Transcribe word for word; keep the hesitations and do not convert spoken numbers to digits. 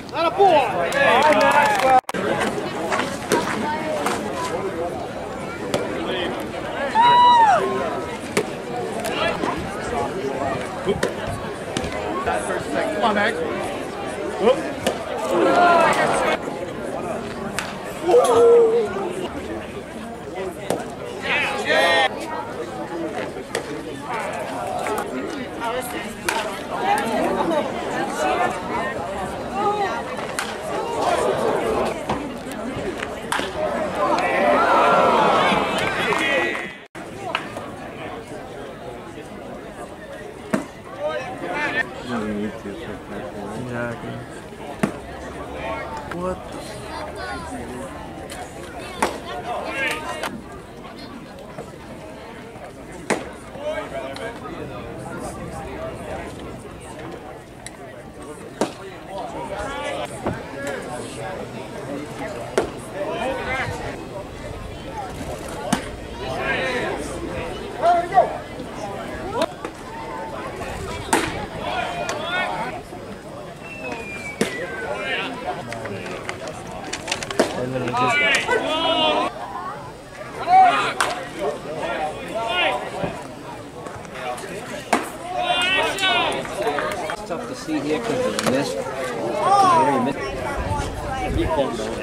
Not a boy. Hi, Maxwell. Come on, Max. Yeah. Exactly. What the and then it just It's tough to see here because of the mist. Very mist.